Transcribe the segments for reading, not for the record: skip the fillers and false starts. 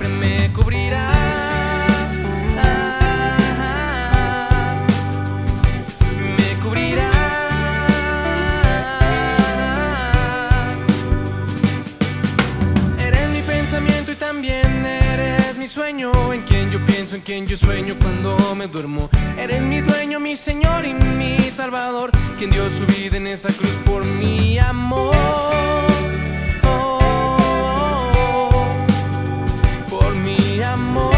me cubrirá. Me cubrirá. Eres mi pensamiento y también eres mi sueño, en quien yo pienso, en quien yo sueño cuando me duermo. Eres mi dueño, mi Señor y mi Salvador, quien dio su vida en esa cruz por mi amor. Por mi amor.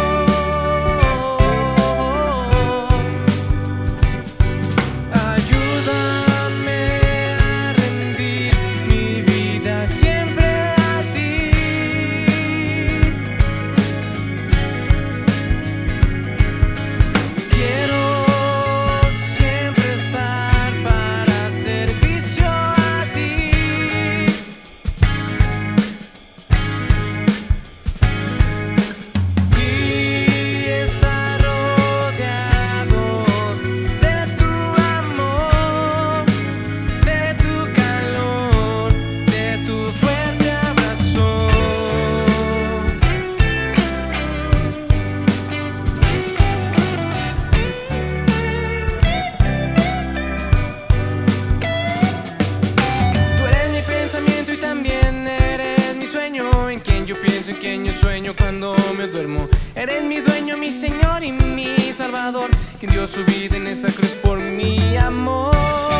Ayúdame a rendir mi vida siempre a ti. Quiero siempre estar para servicio a ti. Y estar rodeado de tu amor, de tu calor, de tu fuerte abrazo. Tú eres mi pensamiento y también eres mi sueño, en quien yo pienso, en quien yo sueño cuando me duermo. Eres mi dueño, mi Señor y mi Salvador, quien dio su vida en esa cruz por mi amor.